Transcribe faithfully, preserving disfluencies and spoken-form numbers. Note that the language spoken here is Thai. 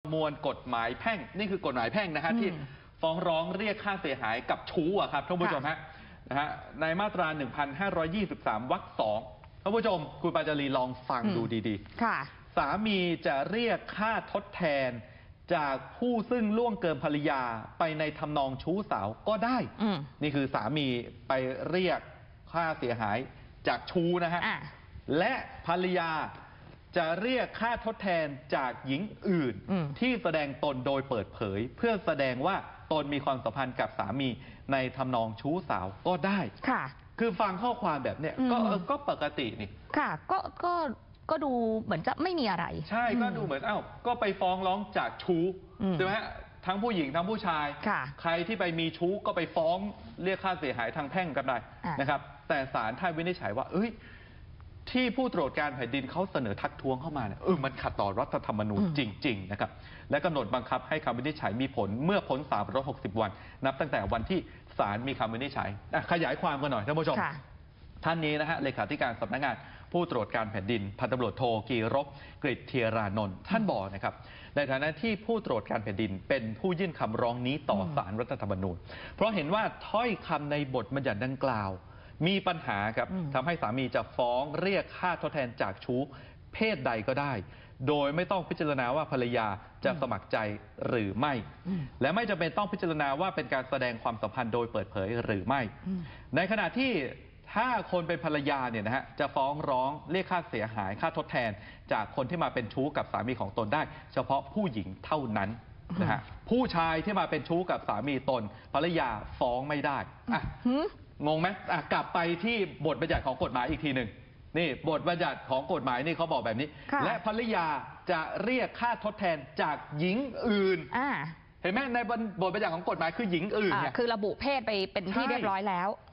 มวลกฎหมายแพ่งนี่คือกฎหมายแพ่งนะฮะที่ฟ้องร้องเรียกค่าเสียหายกับชู้อะครับท่านผู้ชมฮะนะฮะในมาตรา หนึ่งพันห้าร้อยยี่สิบสาม วรรคสองท่านผู้ชมคุณปาจารีลองฟังดูดีๆค่ะสามีจะเรียกค่าทดแทนจากผู้ซึ่งล่วงเกินภรรยาไปในทำนองชู้สาวก็ได้นี่คือสามีไปเรียกค่าเสียหายจากชู้นะฮะและภรรยาจะเรียกค่าทดแทนจากหญิงอื่นที่แสดงตนโดยเปิดเผยเพื่อแสดงว่าตนมีความสัมพันธ์กับสามีในทำนองชู้สาวก็ได้ค่ะคือฟังข้อความแบบเนี้ยก็ก็ปกตินี่ค่ะก็ก็ก็ดูเหมือนจะไม่มีอะไรใช่ก็ดูเหมือนอ้าวก็ไปฟ้องร้องจากชู้ใช่ไหมฮะทั้งผู้หญิงทั้งผู้ชายใครที่ไปมีชู้ก็ไปฟ้องเรียกค่าเสียหายทางแพ่งกันได้นะครับแต่ศาลท่านวินิจฉัยว่าเอ้ยที่ผู้ตรวจการแผ่นดินเขาเสนอทักท้วงเข้ามาเนี่ยเออมันขัดต่อรัฐธรรมนูญจริงๆนะครับและกำหนดบังคับให้คำวินิจฉัยมีผลเมื่อพ้นสามร้อยหกสิบวันนับตั้งแต่วันที่ศาลมีคำวินิจฉัยขยายความกันหน่อยท่านผู้ชมท่านนี้นะฮะเลขาธิการสำนักงานผู้ตรวจการแผ่นดินพันตำรวจโทกีรบกฤษเทียรานนท์ท่านบอกนะครับในฐานะที่ผู้ตรวจการแผ่นดินเป็นผู้ยื่นคำร้องนี้ต่อศาลรัฐธรรมนูญเพราะเห็นว่าถ้อยคำในบทบัญญัติดังกล่าวมีปัญหาครับทำให้สามีจะฟ้องเรียกค่าทดแทนจากชู้เพศใดก็ได้โดยไม่ต้องพิจารณาว่าภรรยาจะสมัครใจหรือไม่และไม่จำเป็นต้องพิจารณาว่าเป็นการแสดงความสัมพันธ์โดยเปิดเผยหรือไม่ในขณะที่ถ้าคนเป็นภรรยาเนี่ยนะฮะจะฟ้องร้องเรียกค่าเสียหายค่าทดแทนจากคนที่มาเป็นชู้กับสามีของตนได้เฉพาะผู้หญิงเท่านั้นนะฮะผู้ชายที่มาเป็นชู้กับสามีตนภรรยาฟ้องไม่ได้อ่ะงงไหมอ่ะกลับไปที่บทบัญญัติของกฎหมายอีกทีหนึ่งนี่บทบัญญัติของกฎหมายนี่เขาบอกแบบนี้และภรรยาจะเรียกค่าทดแทนจากหญิงอื่นเห็นไหมในบทบัญญัติของกฎหมายคือหญิงอื่นเนี่ยคือระบุเพศไปเป็นที่เรียบร้อยแล้ว